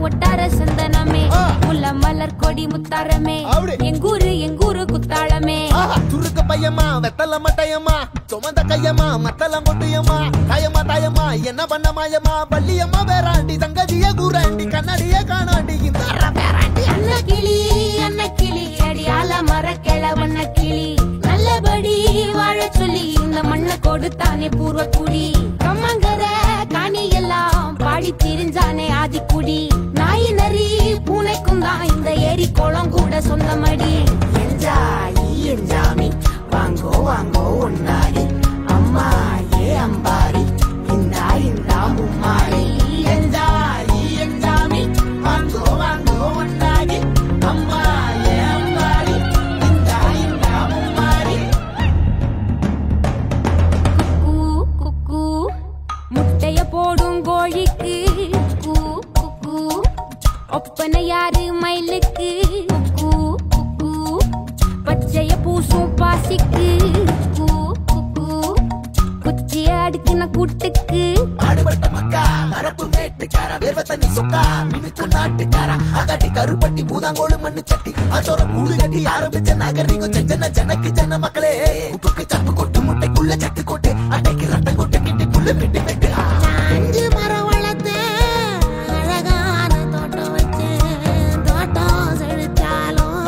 ஒட்டார சந்தனமே முல்ல மலர் கொடி முத்தாரமே எங்கூரு குத்தாளமே சுருக்க பையமா வெத்தல மட்டையம்மா சுமந்த கையம்மா மத்தலம் கொட்டியம்மா தாயம்மா தாயம்மா என்ன பண்ண மாயம்மா பள்ளியம்மா வேறாண்டி சங்கதிய கூறாண்டி கண்ணடிய காணாண்டி இந்த அன்ன கிளி அடியால மர கிழவண்ண கிளி நல்லபடி வாழ சொல்லி இந்த மண்ணை கொடுத்தானே பூர்வ குடி கம்மங்கர காணி எல்லாம் பாடி திரிஞ்சானே ஆதிக்குடி நாய் நரி பூனைக்கும் தான் இந்த ஏரி குளம் கூட சொந்தமடி என்ஜாய் என்ஜாமி வாங்கோ வாங்கோ ஒன்னாரி அம்மா ஏ அம்பாரி இந்தா இந்தா மும்மாரி என்ஜாய் என்ஜாமி வாங்கோ வாங்கோ ஒன்னாரி அம்மா ஏ அம்பாரி இந்தா இந்தா மும்மாரி குக்கூ முட்டைய போடும் கோழிக்கு குக்கூ ஒப்பனை யாரு மயிலுக்கு குக்கூ பச்சைய பூசும் பாசிக்கு குச்சிய அடுக்கின கூட்டுக்கு ஆடுபட்ட மக்கா அரப்பு மேட்டுக்கார வேர்வ தண்ணி சொக்கா மினுக்கு நாட்டுக்கார அகட்டி கருப்பட்டி பூதாங்கோடு மண்ணு சட்டி அதோட கூடு கட்டி ஆரம்பிச்ச நாகரிகம் செஞ்சன ஜனக்கு ஜன மக்களே உப்புக்கு சப்பு கொட்டு முட்டைக்குள்ள சட்டு கொட்டு அட்டைக்கு ரத்தம் கொட்டு கிட்டி புல்லு வெட்டி வெட்டு அஞ்சு மரம் வளர்த்து அழகான தோட்டம் வச்சு தோட்டம் செழிச்சாலும்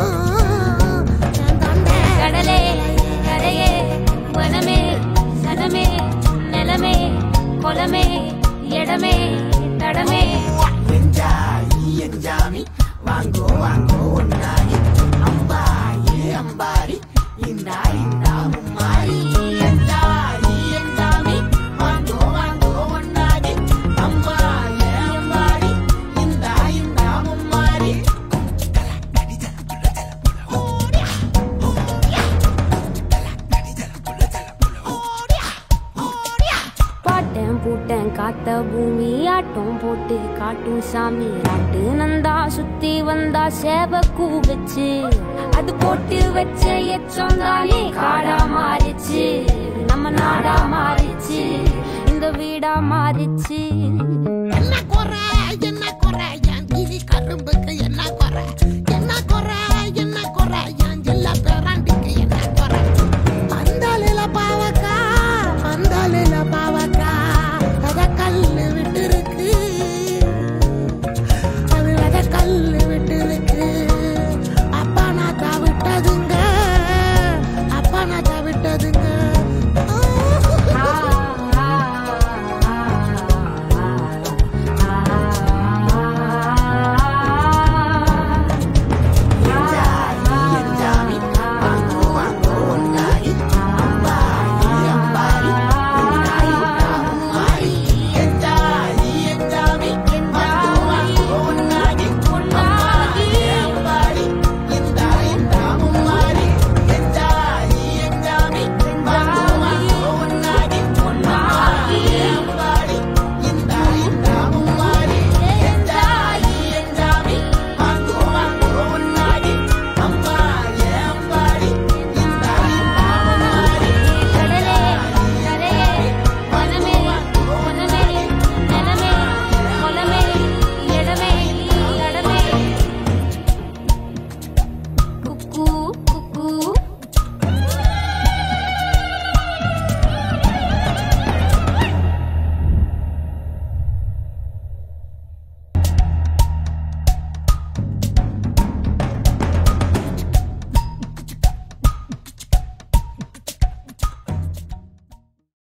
கடலே கரையே வனமே சனமே நிலமே கொலமே இடமே தடமே என்ஜாய் என்ஜாமி வாங்கோ வாங்கோ ஒன்னாரி அம்பா ஏ அம்பாரி இந்தா இந்தா மும்மாரி என்ஜாய் என்ஜாமி வாங்கோ வாங்கோ ஒன்னாரி அம்பா ஏ அம்பாரி இந்தா இந்தா மும்மாரி பாட்டன் பூட்டன் காத்த பூமி ஆட்டம் போட்டு காட்டும் சாமி ஆட்டு நந்தா சுத்தி வந்தா சேவ கூவச்சு அது போட்டு வச்ச எச்சங்காலே காடா மாறிச்சு நம்ம நாடா மாறிச்சு இந்த வீடா மாறிச்சு